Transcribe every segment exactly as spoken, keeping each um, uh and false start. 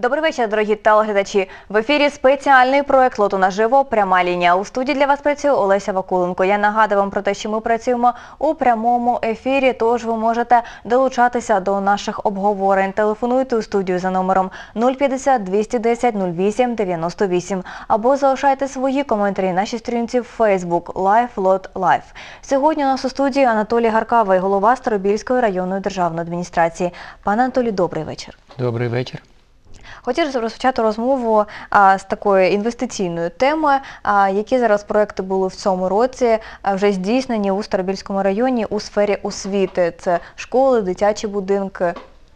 Добрий вечір, дорогі телеглядачі. В ефірі спеціальний проект «Лото наживо. Пряма лінія». У студії для вас працює Олеся Вакуленко. Я нагадую вам про те, що ми працюємо у прямому ефірі, тож ви можете долучатися до наших обговорень. Телефонуйте у студію за номером нуль п'ятдесят двісті десять нуль вісім дев'яносто вісім або залишайте свої коментарі на нашій сторінці в Facebook Live Lot Live. Сьогодні у нас у студії Анатолій Гаркавий, голова Старобільської районної державної адміністрації. Пане Анатолій, добрий вечір. Добрий вечір. Хотів розпочати розмову а, з такої інвестиційної теми, а, які зараз проекти були в цьому році а, вже здійснені у Старобільському районі у сфері освіти. Це школи, дитячі будинки,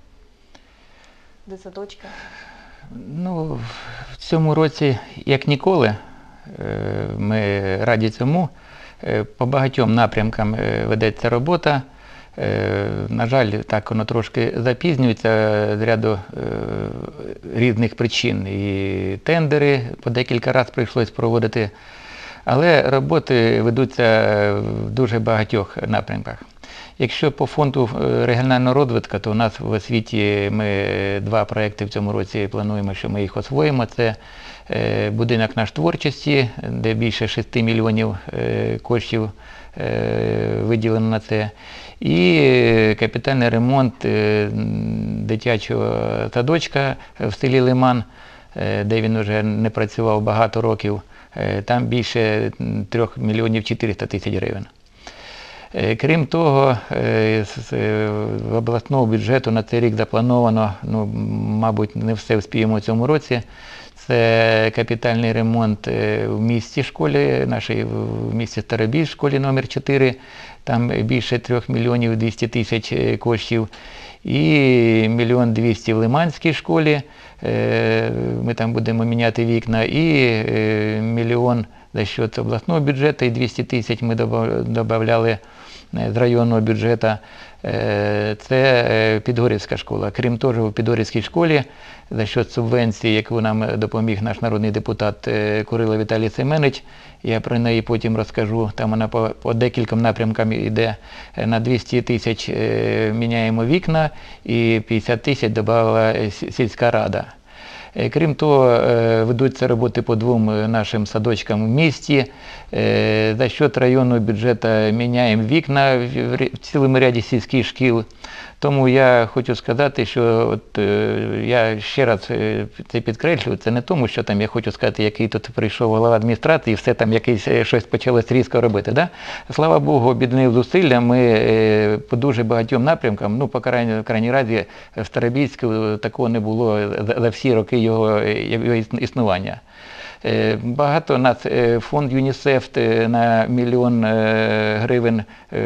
дитсадочки. Ну, в цьому році, як ніколи, ми раді цьому. По багатьом напрямкам ведеться робота. На жаль, так воно трошки запізнюється з ряду різних причин. І тендери по декілька разів прийшлось проводити. Але роботи ведуться в дуже багатьох напрямках. Якщо по фонду регіонального розвитку, то у нас в освіті ми два проекти в цьому році плануємо, що ми їх освоїмо. Це будинок наш творчості, де більше шести мільйонів коштів виділено на це. І капітальний ремонт дитячого садочка в селі Лиман, де він вже не працював багато років. Там більше трьох мільйонів чотириста тисяч гривень. Крім того, з обласного бюджету на цей рік заплановано, ну, мабуть, не все вспіємо в цьому році. Це капітальний ремонт в місті школі, нашій в місті Старобіль, школі номер чотири. Там більше трьох мільйонів двісті тисяч коштів. І мільйон двісті в Лиманській школі. Ми там будемо міняти вікна. І мільйон за счет обласного бюджету і двісті тисяч ми додавали з районного бюджету. Це Підгорівська школа. Крім того, в Підгорівській школі за счет субвенції, яку нам допоміг наш народний депутат Курило Віталій Семенович, я про неї потім розкажу, там вона по, по декільком напрямкам йде, на двісті тисяч міняємо вікна і п'ятдесят тисяч додала сільська рада. Крім того, ведуться роботи по двом нашим садочкам в місті. За счет районного бюджету міняємо вікна в цілому ряді сільських шкіл. Тому я хочу сказати, що от, я ще раз це підкреслюю, це не тому, що там я хочу сказати, який тут прийшов голова адміністрації і все там якесь щось почалось різко робити. Да? Слава Богу, об'єднали зусилля, ми по дуже багатьом напрямкам, ну, по крайній, крайній разі, в Старобільську такого не було за, за всі роки його, його існування. Багато у нас фонд ЮНІСЕФ на мільйон гривень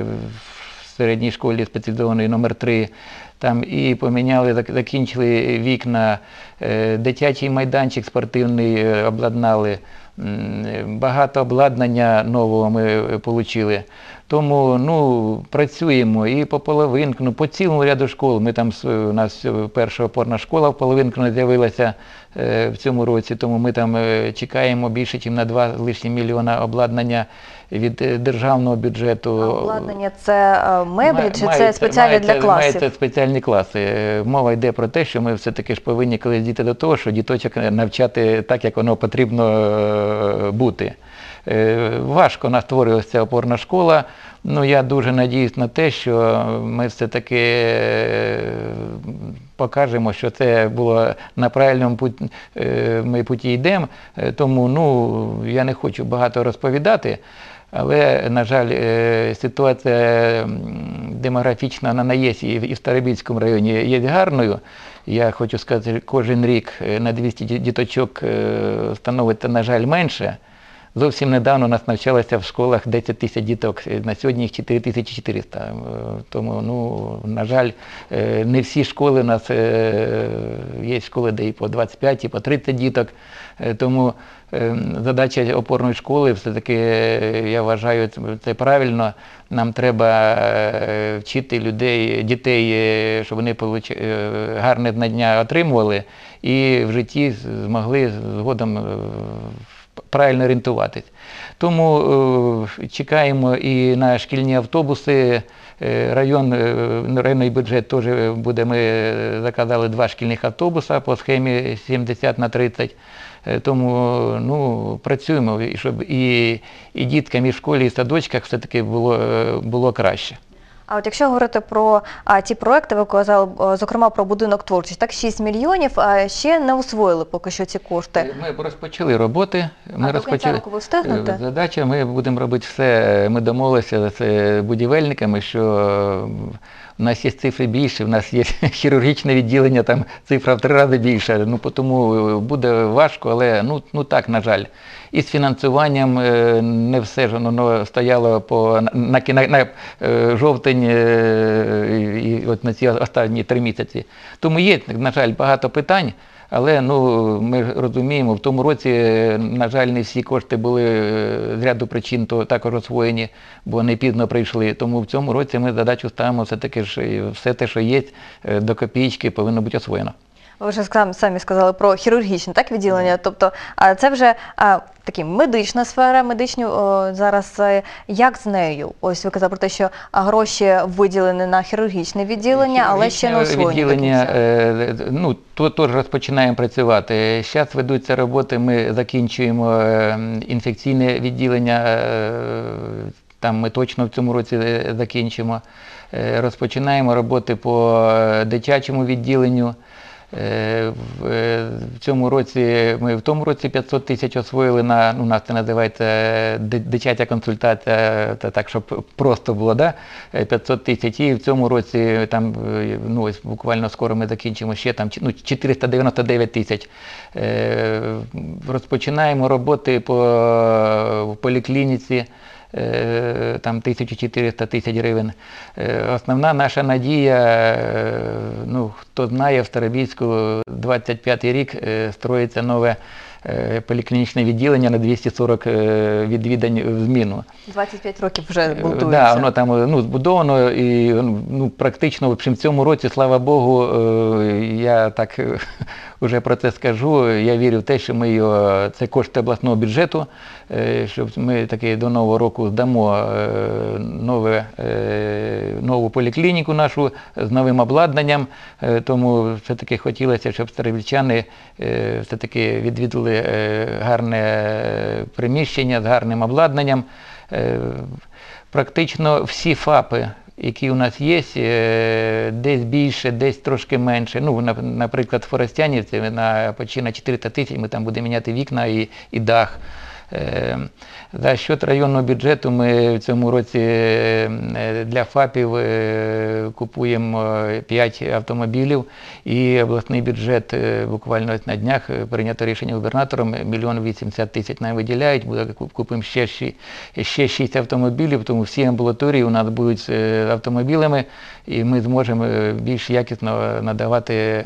в середній школі спеціалізованої номер три. Там і поміняли, закінчили вікна, дитячий майданчик спортивний обладнали, багато обладнання нового ми отримали. Тому, ну, працюємо і по половинку, ну, по цілому ряду школ. Ми там, у нас перша опорна школа в половинку не з'явилася е, в цьому році, тому ми там е, чекаємо більше, ніж на два лишні мільйона обладнання від е, державного бюджету. А обладнання – це е, меблі чи це спеціальні мається, для класів? Мається спеціальні класи. Мова йде про те, що ми все-таки ж повинні колись дійти до того, що діточок навчати так, як воно потрібно е, бути. Важко у нас створювалася ця опорна школа. Ну, я дуже надіюсь на те, що ми все-таки покажемо, що це було на правильному путі, ми путі йдемо. Тому, ну, я не хочу багато розповідати, але, на жаль, ситуація демографічна вона є і в Старобільському районі є гарною. Я хочу сказати, кожен рік на двісті діточок становиться, на жаль, менше. Зовсім недавно у нас навчалося в школах десять тисяч діток, на сьогодні їх чотири тисячі чотириста. Тому, ну, на жаль, не всі школи у нас, є школи, де і по двадцять п'ять, і по тридцять діток. Тому задача опорної школи, все-таки, я вважаю, це правильно. Нам треба вчити людей, дітей, щоб вони гарне знання отримували і в житті змогли згодом правильно орієнтуватись. Тому е, чекаємо і на шкільні автобуси. Е, Район, е, районний бюджет теж буде, ми заказали два шкільних автобуса по схемі сімдесят на тридцять. Е, Тому ну, працюємо, і щоб і, і діткам, і в школі, і в садочках все-таки було, е, було краще. А от якщо говорити про а, ті проекти, ви казали, о, зокрема про будинок творчості, так шість мільйонів, а ще не освоїли поки що ці кошти. Ми розпочали роботи. Ми А до кінця року ви встигнете? Задача, ми будемо робити все. Ми домовилися з будівельниками, що у нас є цифри більше, у нас є хірургічне відділення, там цифра в три рази більша, ну, тому буде важко, але ну, ну так, на жаль. І з фінансуванням не все ж воно стояло по, на, на, на е, жовтень е, і от на ці останні три місяці. Тому є, на жаль, багато питань. Але ну, ми розуміємо, в тому році, на жаль, не всі кошти були з ряду причин то також освоєні, бо не пізно прийшли. Тому в цьому році ми задачу ставимо все-таки, що все те, що є, до копійки повинно бути освоєно. Ви вже самі сказали про хірургічне так, відділення, тобто а, це вже а, такі медична сфера, медичні о, зараз, а, як з нею? Ось ви казали про те, що а, гроші виділені на хірургічне відділення, але ще не освоєні відділення, до кінця. е, ну, тут теж розпочинаємо працювати. Зараз ведуться роботи, ми закінчуємо е, інфекційне відділення, е, там ми точно в цьому році закінчимо. Е, розпочинаємо роботи по дитячому відділенню. В цьому році, ми в тому році п'ятсот тисяч освоїли на, ну, у нас це називається дитяча консультація, так, щоб просто було, да? п'ятсот тисяч. І в цьому році, там, ну, ось буквально скоро ми закінчимо ще там, ну, чотириста дев'яносто дев'ять тисяч. Розпочинаємо роботи по поліклініці. Там тисяча чотириста тисяч гривень. Основна наша надія, ну, хто знає, в Старобільську двадцять п'ятий рік строїться нове поліклінічне відділення на двісті сорок відвідань в зміну. двадцять п'ять років вже будується. Да, воно там, ну, збудовано і, ну, практично в общем, в цьому році, слава Богу, я так вже про це скажу, я вірю в те, що ми його, це кошти обласного бюджету, щоб ми таки до нового року здамо нове, нову поліклініку нашу з новим обладнанням, тому все-таки хотілося, щоб старобільчани все-таки відвідали гарне приміщення з гарним обладнанням. Практично всі ФАПи, які у нас є, десь більше, десь трошки менше. Ну, наприклад, в Форостянівці на почти на чотириста тисяч ми там будемо міняти вікна і, і дах. За счет районного бюджету ми в цьому році для ФАПів купуємо п'ять автомобілів, і обласний бюджет буквально на днях прийнято рішення губернатором, мільйон вісімдесят тисяч нам виділяють, купимо ще, ще шість автомобілів, тому всі амбулаторії у нас будуть з автомобілями, і ми зможемо більш якісно надавати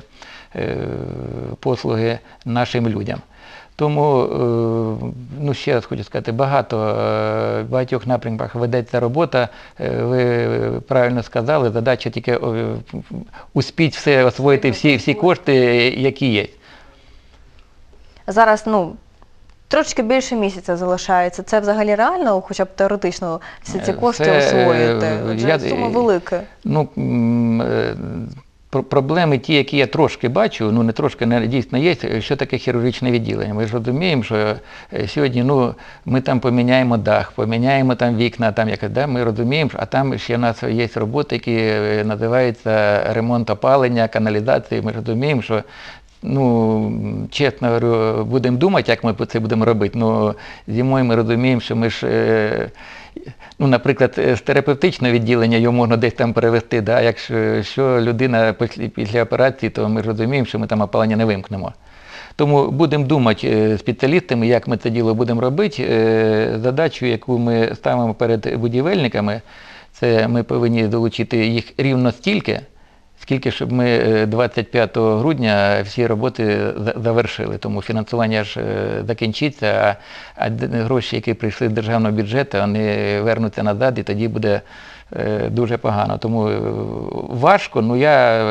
послуги нашим людям. Тому, ну, ще раз хочу сказати, багато, в багатьох напрямках ведеться робота. Ви правильно сказали, задача тільки успіть все освоїти, всі, всі кошти, які є. Зараз, ну, трошки більше місяця залишається. Це взагалі реально, хоча б теоретично, всі ці кошти Це, освоїти? Адже я, сума велика. Ну, проблеми ті, які я трошки бачу, ну не трошки, не дійсно є, що таке хірургічне відділення. Ми ж розуміємо, що сьогодні, ну, ми там поміняємо дах, поміняємо там вікна, там якось, да, ми розуміємо, а там ще в нас є роботи, які називаються ремонт опалення, каналізації. Ми розуміємо, що, ну, чесно говорю, будемо думати, як ми це будемо робити, але зимою ми розуміємо, що ми ж, ну, наприклад, з терапевтичного відділення його можна десь там перевести, да? Якщо людина після, після операції, то ми розуміємо, що ми там опалення не вимкнемо. Тому будемо думати спеціалістами, як ми це діло будемо робити. Задачу, яку ми ставимо перед будівельниками, це ми повинні долучити їх рівно стільки, скільки, щоб ми двадцять п'ятого грудня всі роботи завершили. Тому фінансування ж закінчиться, а гроші, які прийшли з державного бюджету, вони вернуться назад, і тоді буде дуже погано. Тому важко, але я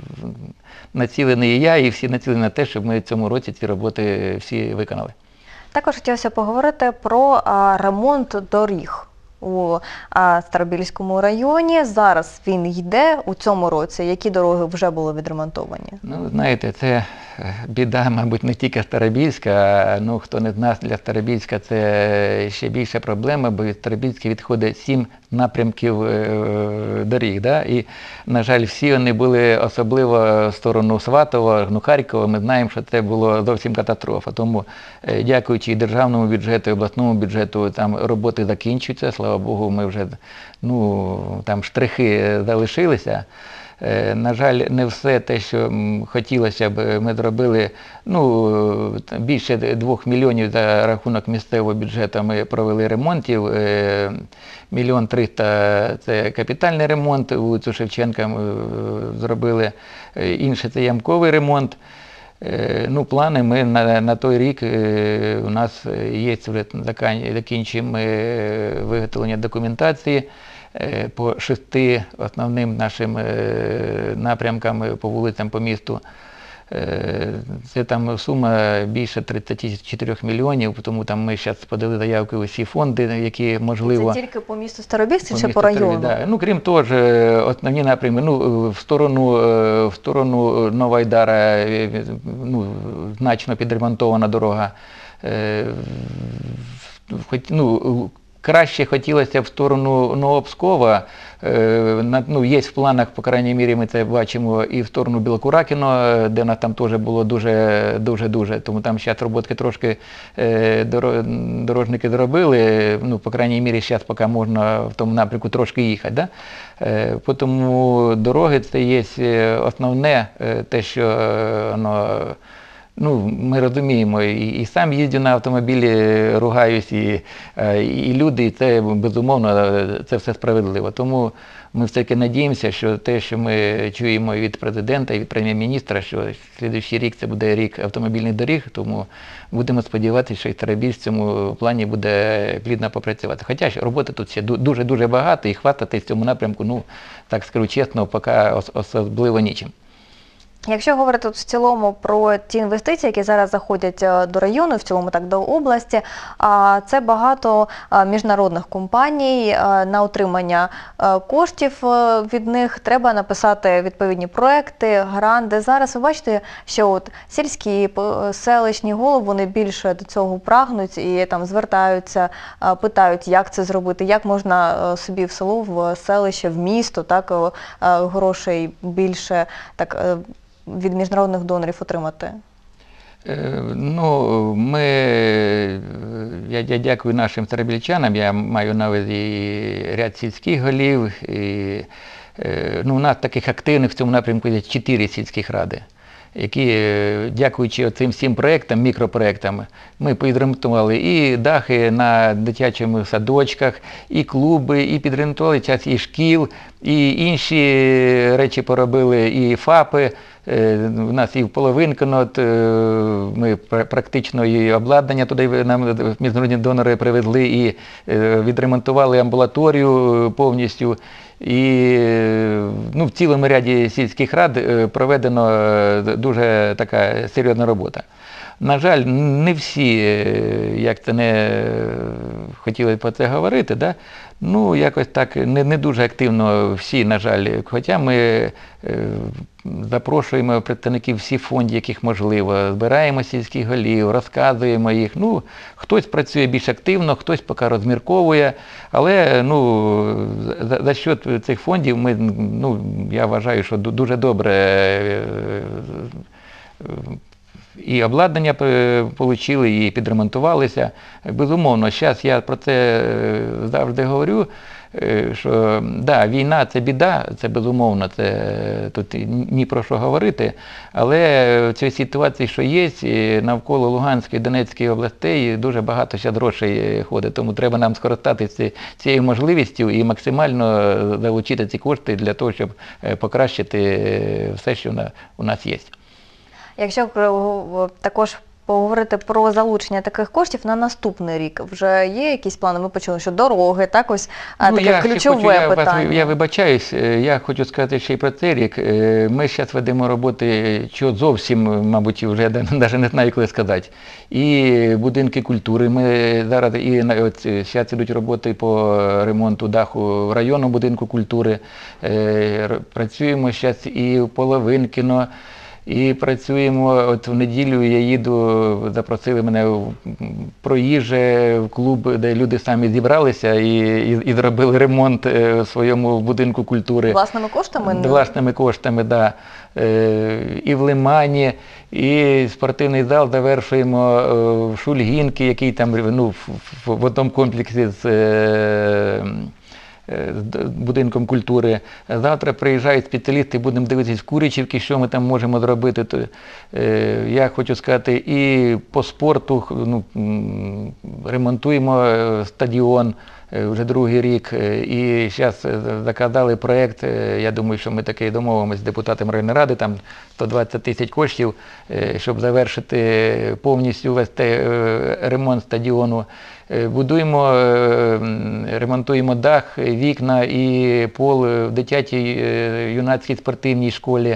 націлений і я, і всі націлені на те, щоб ми в цьому році ці роботи всі виконали. Також хотілося поговорити про а, ремонт доріг у а, Старобільському районі. Зараз він йде у цьому році. Які дороги вже були відремонтовані? Ну, знаєте, це біда, мабуть, не тільки Старобільська, а ну, хто не знає, для Старобільська це ще більша проблема, бо від Старобільська відходить сім напрямків е, доріг. Да? І, на жаль, всі вони були, особливо в сторону Сватова, ну, Харкова, ми знаємо, що це було зовсім катастрофа. Тому, е, дякуючи і державному бюджету, і обласному бюджету, там роботи закінчуються, слава Богу, ми вже, ну, там штрихи залишилися. На жаль, не все те, що хотілося б, ми зробили. Ну, більше двох мільйонів за рахунок місцевого бюджету ми провели ремонтів. Мільйон триста – це капітальний ремонт, вулицю Шевченка ми зробили. Інше – це ямковий ремонт. Ну, плани ми на, на той рік, у нас є, вже закінчуємо виготовлення документації по шести основним нашим напрямкам по вулицям по місту. Це там сума більше тридцять чотири мільйонів, тому там ми зараз подали заявки у всі фонди, які можливо. Це тільки по місту Старобільськ чи по району? Да. Ну, крім того, основні напрями, ну, в сторону, в сторону Новоайдара, ну, значно підремонтована дорога. Хоч, ну, краще хотілося в сторону Новопскова, ну, є в планах, по крайній мірі, ми це бачимо, і в сторону Білокуракіно, де нас там теж було дуже-дуже, тому там зараз роботки трошки дорожники зробили, ну, по крайній мірі, зараз поки можна в тому напрямку трошки їхати. Да? Тому дороги це є основне, те, що воно, ну, ми розуміємо, і, і сам їздю на автомобілі, ругаюсь, і, і люди, і це, безумовно, це все справедливо. Тому ми все-таки надіємося, що те, що ми чуємо від президента і від прем'єр-міністра, що слідуючий рік це буде рік автомобільних доріг, тому будемо сподіватися, що і Старобільськ в цьому плані буде плідно попрацювати. Хоча роботи тут ще дуже-дуже багато, і хватати в цьому напрямку, ну, так скажу чесно, поки особливо нічим. Якщо говорити в цілому про ті інвестиції, які зараз заходять до району, в цілому так до області, це багато міжнародних компаній. На отримання коштів від них треба написати відповідні проекти, гранди. Зараз ви бачите, що от сільські, селищні голови, вони більше до цього прагнуть і там звертаються, питають, як це зробити, як можна собі в село, в селище, в місто, так, грошей більше, так, від міжнародних донорів отримати? Ну, ми, я, я дякую нашим старобільчанам, я маю на увазі і ряд сільських голів, і, ну, у нас таких активних в цьому напрямку є чотири сільських ради, які, дякуючи цим всім проєктам, мікропроєктам, ми підремонтували і дахи на дитячих садочках, і клуби, і підремонтували час і шкіл, і інші речі поробили, і ФАПи. У нас і в Половинкино, ми практично і обладнання туди нам міжнародні донори привезли, і відремонтували амбулаторію повністю. І, ну, в цілому ряді сільських рад проведено дуже така серйозна робота. На жаль, не всі, як це не хотіли про це говорити, да? Ну, якось так не, не дуже активно всі, на жаль. Хоча ми е, запрошуємо представників всіх фондів, яких можливо, збираємо сільських голів, розказуємо їх. Ну, хтось працює більш активно, хтось поки розмірковує, але, ну, за, за счет цих фондів ми, ну, я вважаю, що дуже добре е, е, і обладнання отримали, і підремонтувалися. Безумовно, зараз я про це завжди говорю, що да, війна – це біда, це безумовно, це тут ні про що говорити, але в цій ситуації, що є, навколо Луганської, Донецької областей дуже багато зараз грошей ходить, тому треба нам скористатися цією можливістю і максимально залучити ці кошти для того, щоб покращити все, що у нас є. Якщо також поговорити про залучення таких коштів на наступний рік. Вже є якісь плани? Ми почули, що дороги, так ось а, Ну, таке я ще ключове хочу, я, вас- питання. я вибачаюсь, е, я хочу сказати ще й про цей рік. Е, Ми зараз ведемо роботи, що зовсім, мабуть, вже навіть не знаю, коли сказати. І будинки культури. Ми зараз і на- от, зараз ідуть роботи по ремонту даху в районному будинку культури. Е, р- Працюємо зараз і в Половинкіно. І працюємо, от в неділю я їду, запросили мене в проїждже в клуб, де люди самі зібралися і, і, і зробили ремонт е, в своєму будинку культури. Власними коштами? Власними коштами, да. Е, І в Лимані, і спортивний зал завершуємо е, в Шульгінки, який там ну, в, в, в одному комплексі з е, з д- будинком культури. Завтра приїжджають спеціалісти, будемо дивитися в Курячівки, що ми там можемо зробити. То, е, я хочу сказати, і по спорту х- ну, м, ремонтуємо е, стадіон е, вже другий рік. Е, І зараз заказали проєкт, е, я думаю, що ми таки домовимося з депутатом районної ради, там сто двадцять тисяч коштів, е, щоб завершити повністю весь те- е, ремонт стадіону. Е, Будуємо, е, м, ремонтуємо дах, вікна і пол в дитячій е, юнацькій спортивній школі,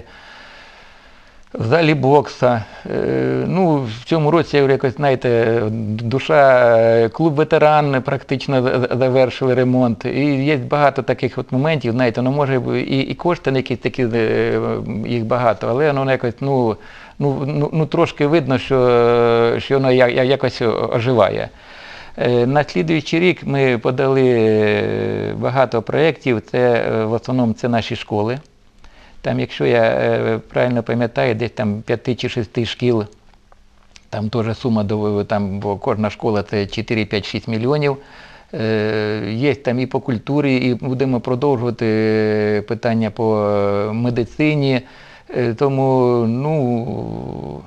в залі бокса. Е, Ну, в цьому році якось, знаєте, душа, е, клуб ветеран практично за- за- завершили ремонт. І є багато таких от моментів, знаєте, ну може і, і кошти на якісь такі, е, їх багато, але воно якось, ну, ну, ну, ну трошки видно, що, що воно я- я- якось оживає. Е, На слідуючий рік ми подали е, багато проєктів, це е, в основному це наші школи. Там, якщо я е, правильно пам'ятаю, десь там п'яти чи шести шкіл, там теж сума, до- там, бо кожна школа це чотири, п'ять, шість мільйонів. Е, Є там і по культурі, і будемо продовжувати е, питання по е, медицині. Е, Тому, ну,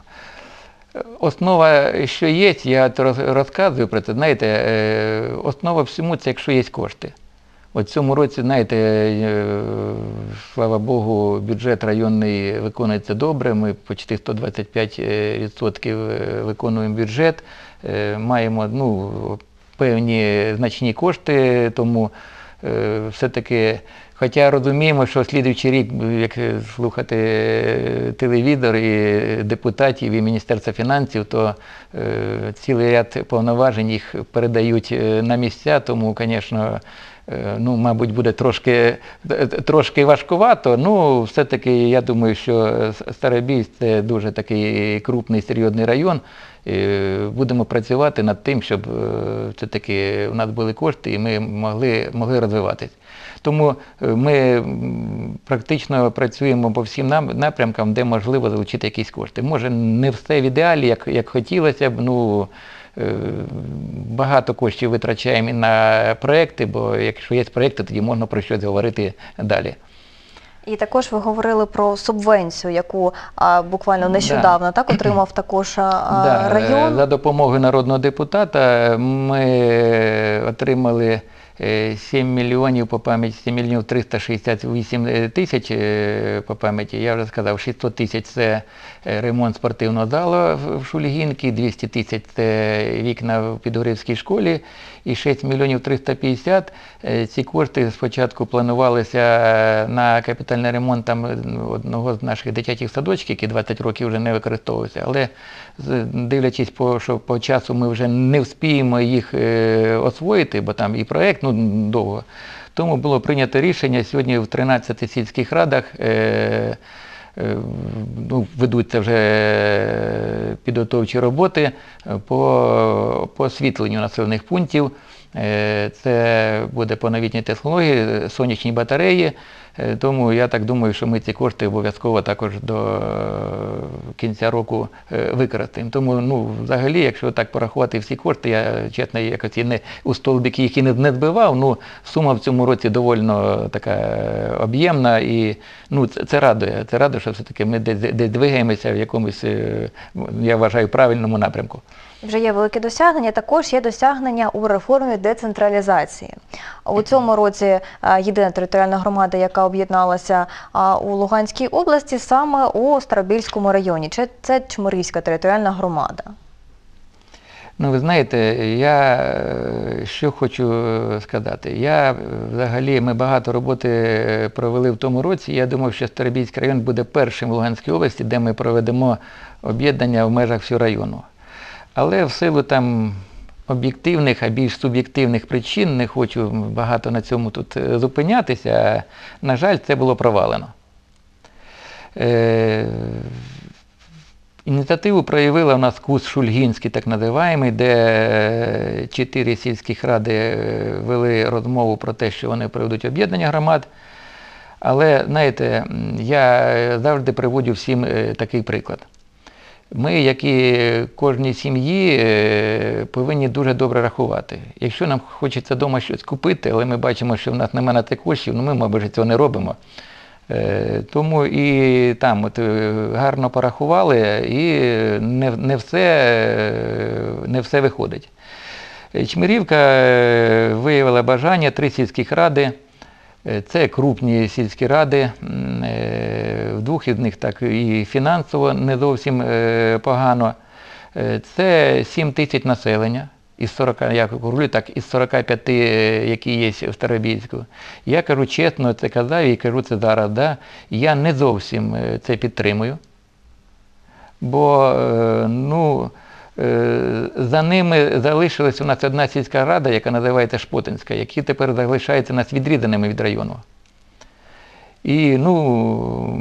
основа, що є, я от роз- розказую про це, знаєте, е, основа всьому це, якщо є кошти. От в цьому році, знаєте, е, слава Богу, бюджет районний виконується добре, ми почти сто двадцять п'ять відсотків виконуємо бюджет, е, маємо ну, певні значні кошти, тому е, все-таки, хоча розуміємо, що слідуючий рік, як слухати телевізор і депутатів, і Міністерства фінансів, то е, цілий ряд повноважень їх передають е, на місця, тому, звісно, е, ну, мабуть, буде трошки, трошки важкувато, ну, все-таки я думаю, що Старобільськ – це дуже такий крупний, серйозний район. Е, Будемо працювати над тим, щоб е, все-таки у нас були кошти і ми могли, могли розвиватись. Тому е, ми м, практично працюємо по всім нам- напрямкам, де можливо залучити якісь кошти. Може, не все в ідеалі, як, як хотілося б, ну, е, багато коштів витрачаємо і на проекти, бо якщо є проекти, тоді можна про щось говорити далі. І також ви говорили про субвенцію, яку а, буквально нещодавно так отримав також а, Да, район. За допомогою народного депутата ми отримали е, сім мільйонів по пам'яті, сім мільйонів триста шістдесят вісім тисяч е, по пам'яті. Я вже сказав, шістсот тисяч – це е, ремонт спортивного залу в- в Шульгінці, двісті тисяч – це вікна в Підгорівській школі і шість мільйонів триста п'ятдесят. Е, Ці кошти спочатку планувалися е, на капітальний ремонт там е, одного з наших дитячих садочків, який двадцять років вже не використовувався. Але з- дивлячись, по, що по часу ми вже не вспіємо їх е, освоїти, бо там і проєкт ну, довго. Тому було прийнято рішення сьогодні в тринадцяти сільських радах е, е, ну, ведуться вже підготовчі роботи по, по освітленню населених пунктів. Е, Це буде по новітній технології, сонячні батареї. Е, Тому я так думаю, що ми ці кошти обов'язково також до е, кінця року е, використаємо. Тому, ну, взагалі, якщо так порахувати всі кошти, я, чесно, якось і не у столбики їх і не, не збивав, ну, сума в цьому році довольно така е, об'ємна і, ну, це, це радує. Це радує, що все-таки ми десь, десь двигаємося в якомусь, е, я вважаю, правильному напрямку. Вже є великі досягнення, також є досягнення у реформі децентралізації. У цьому році а, єдина територіальна громада, яка об'єдналася а, у Луганській області, саме у Старобільському районі. Чи це Чмирівська територіальна громада? Ну, ви знаєте, я е, що хочу е, сказати. Я е, взагалі, ми багато роботи е, провели в тому році. Я думав, що Старобільський район буде першим в Луганській області, де ми проведемо об'єднання в межах всього району. Але в силу там об'єктивних, а більш суб'єктивних причин, не хочу багато на цьому тут е, зупинятися, на жаль, це було провалено. Е, Ініціативу проявила у нас курс Шульгінський, так називаємий, де чотири сільських ради вели розмову про те, що вони проведуть об'єднання громад. Але, знаєте, я завжди приводжу всім такий приклад. Ми, як і кожній сім'ї, повинні дуже добре рахувати. Якщо нам хочеться вдома щось купити, але ми бачимо, що в нас немає на це коштів, ну ми, мабуть, цього не робимо. Тому і там от гарно порахували, і не, не, все, не все виходить. Чмирівка виявила бажання, три сільських ради, це крупні сільські ради, в двох із них так і фінансово не зовсім погано. Це сім тисяч населення. Із сорока, я говорю так, із сорока п'яти, які є в Старобільську. Я кажу чесно, це казав і кажу це зараз, да? Я не зовсім це підтримую, бо ну, за ними залишилась у нас одна сільська рада, яка називається Шпотинська, які тепер залишаються нас відрізаними від району. І ну,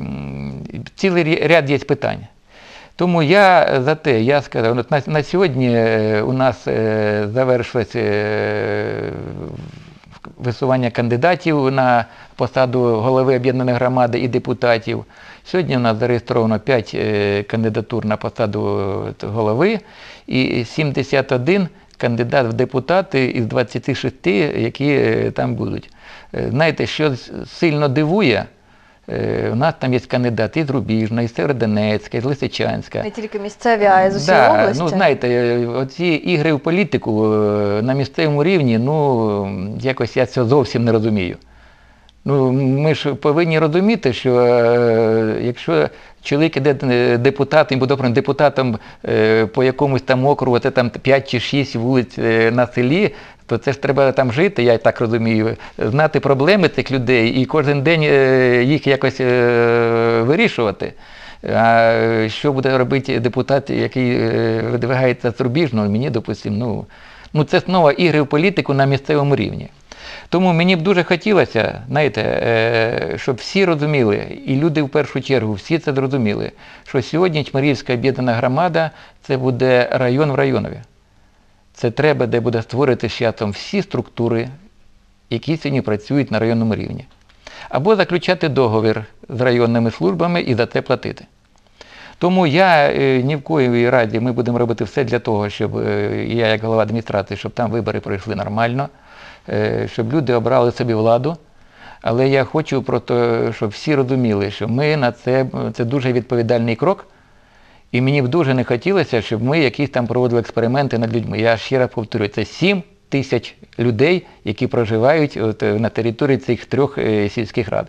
цілий ряд є питань. Тому я за те, я сказав, от на, на сьогодні у нас е, завершилось е, висування кандидатів на посаду голови об'єднаної громади і депутатів. Сьогодні у нас зареєстровано п'ять е, кандидатур на посаду голови і сімдесят один кандидат в депутати із двадцяти шести, які е, там будуть. Е, знаєте, що сильно дивує, у нас там є кандидати із Рубіжної, із Северодонецька, із Лисичанська. Не тільки місцеві, а й з усієї да, області. Ну, знаєте, оці ігри в політику на місцевому рівні, ну, якось я цього зовсім не розумію. Ну, ми ж повинні розуміти, що е, якщо чоловік іде депутатом, буде обраний депутатом е, по якомусь там округу, це там п'ять чи шість вулиць е, на селі, то це ж треба там жити, я так розумію, знати проблеми цих людей і кожен день е, їх якось е, вирішувати. А що буде робити депутат, який е, видвигається з Рубіжного, мені, допустимо, ну, ну це знову ігри в політику на місцевому рівні. Тому мені б дуже хотілося, знаєте, щоб всі розуміли, і люди в першу чергу, всі це зрозуміли, що сьогодні Чмирівська об'єднана громада – це буде район в районові. Це треба, де буде створити з часом всі структури, які сьогодні працюють на районному рівні. Або заключати договір з районними службами і за це платити. Тому я ні в коїй разі, ми будемо робити все для того, щоб я як голова адміністрації, щоб там вибори пройшли нормально, щоб люди обрали собі владу. Але я хочу просто, щоб всі розуміли, що ми на це, це дуже відповідальний крок. І мені б дуже не хотілося, щоб ми якісь там проводили експерименти над людьми. Я ще раз повторюю, це сім тисяч людей, які проживають от, на території цих трьох е, сільських рад.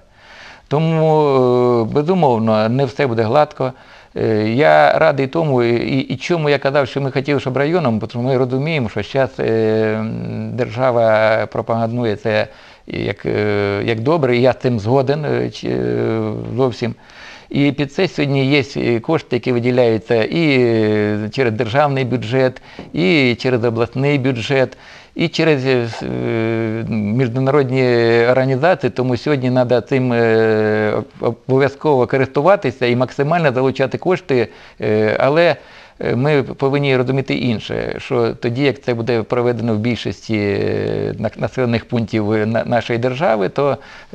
Тому, безумовно, не все буде гладко. Е, я радий тому, і, і чому я казав, що ми хотіли, щоб районом, тому що ми розуміємо, що зараз е, держава пропагандує це як, е, як добре, і я з цим згоден е, зовсім. І під це сьогодні є кошти, які виділяються і через державний бюджет, і через обласний бюджет, і через міжнародні організації, тому сьогодні треба цим обов'язково користуватися і максимально залучати кошти, але ми повинні розуміти інше, що тоді, як це буде проведено в більшості населених пунктів нашої держави, то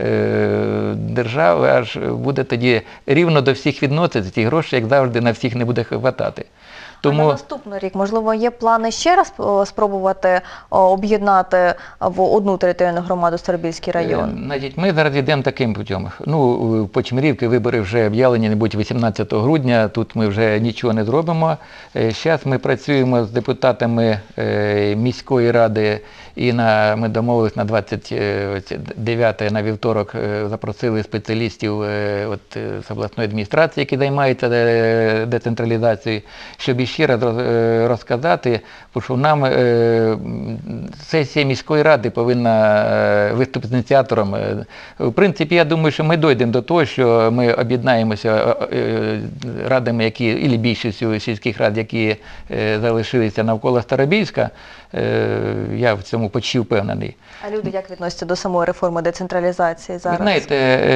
держава аж буде тоді рівно до всіх відноситися, ті гроші, як завжди, на всіх не буде хватати. Тому... А на наступний рік, можливо, є плани ще раз спробувати об'єднати в одну територіальну громаду Старобільський район? Значить, ми зараз йдемо таким путем. Ну, по Чмирівці вибори вже об'явлені, не будуть вісімнадцятого грудня, тут ми вже нічого не зробимо. Зараз ми працюємо з депутатами міської ради і на, ми домовились на двадцять дев'яте на вівторок, запросили спеціалістів от, з обласної адміністрації, які займаються децентралізацією, щоб ще раз роз- е, розказати, бо що нам е, м, сесія міської ради повинна е, виступити з ініціатором. Е, В принципі, я думаю, що ми дійдемо до того, що ми об'єднаємося е, е, радами, які, і більшістю сільських рад, які е, залишилися навколо Старобільська. Е, Я в цьому почти впевнений. А люди як відносяться до самої реформи децентралізації Ви зараз? знаєте,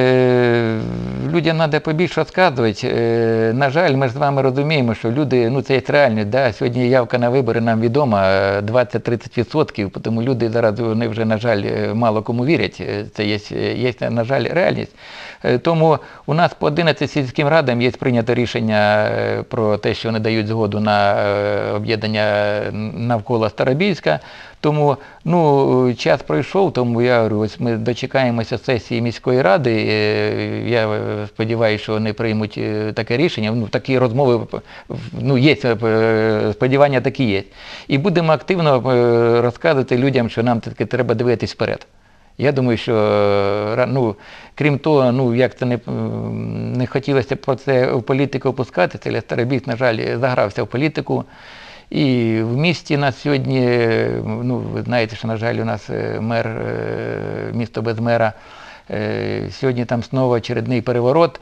е, людям треба побільше розказувати. Е, На жаль, ми ж з вами розуміємо, що люди, ну це є реальність, да? Сьогодні явка на вибори нам відома е, двадцять-тридцять відсотків, тому люди зараз, вони вже, на жаль, е, мало кому вірять. Е, Це є, є, на жаль, реальність. Е, Тому у нас по одинадцяти сільським радам є прийнято рішення е, про те, що вони дають згоду на е, об'єднання навколо Старобільська. Тому ну, час пройшов, тому я говорю, ось ми дочекаємося сесії міської ради. е, Я е, сподіваюся, що вони приймуть е, таке рішення. Ну, такі розмови, ну, є, е, сподівання такі є. І будемо активно е, розказувати людям, що нам таки треба дивитись вперед. Я думаю, що, е, ну, крім того, ну, як це не, м, не хотілося про це в політику опускатися, але Старобільськ, на жаль, загрався в політику. І в місті нас сьогодні, ну, ви знаєте, що, на жаль, у нас е, мер, е, місто без мера, е, сьогодні там знову очередний переворот,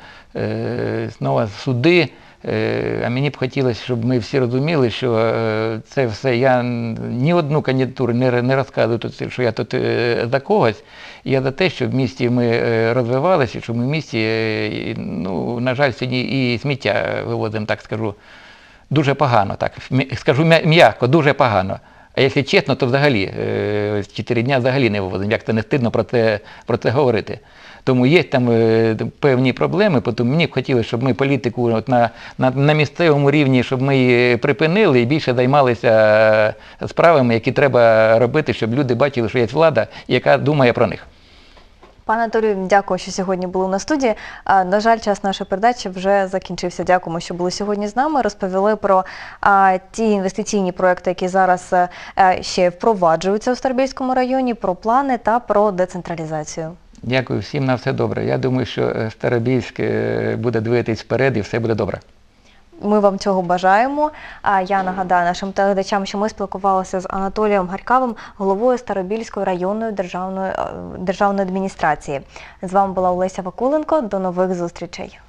е, знову суди. Е, А мені б хотілося, щоб ми всі розуміли, що е, це все, я ні одну кандидатуру не, не розказую, тут, що я тут е, за когось. Я за те, щоб в місті ми е, розвивалися, щоб ми в місті, е, ну, на жаль, сьогодні і сміття вивозимо, так скажу, дуже погано, так, м'я- скажу м'я- м'яко, дуже погано. А якщо чесно, то взагалі, е, чотири дня взагалі не вивозимо, як це не стидно про це, про це говорити. Тому є там е, певні проблеми, тому мені б хотілося, щоб ми політику от на, на, на місцевому рівні, щоб ми її припинили і більше займалися е, справами, які треба робити, щоб люди бачили, що є влада, яка думає про них. Пане Анатолію, дякую, що сьогодні були на студії. А, На жаль, час нашої передачі вже закінчився. Дякуємо, що були сьогодні з нами. Розповіли про а, ті інвестиційні проекти, які зараз а, ще впроваджуються у Старобільському районі, про плани та про децентралізацію. Дякую всім, на все добре. Я думаю, що е, Старобільськ е, буде дивитись вперед і все буде добре. Ми вам цього бажаємо. А я нагадаю нашим телеглядачам, що ми спілкувалися з Анатолієм Гарькавим, головою Старобільської районної державної, е, державної адміністрації. З вами була Олеся Вакуленко. До нових зустрічей.